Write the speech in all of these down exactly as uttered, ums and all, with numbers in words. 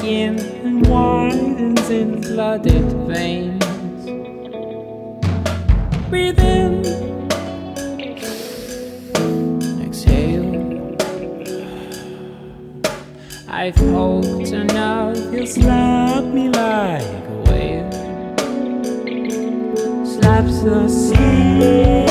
skin and widens in flooded veins. Breathe in, exhale. I've hoped enough he'll slap me like a whale. Slaps the sea.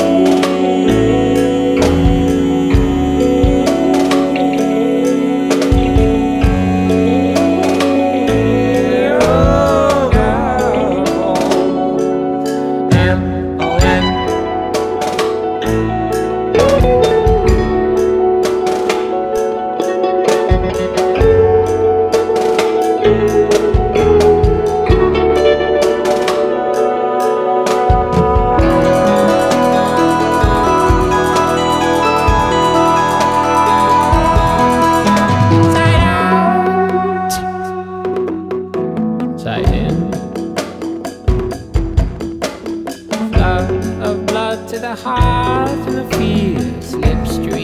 To the heart and the fear slipstream.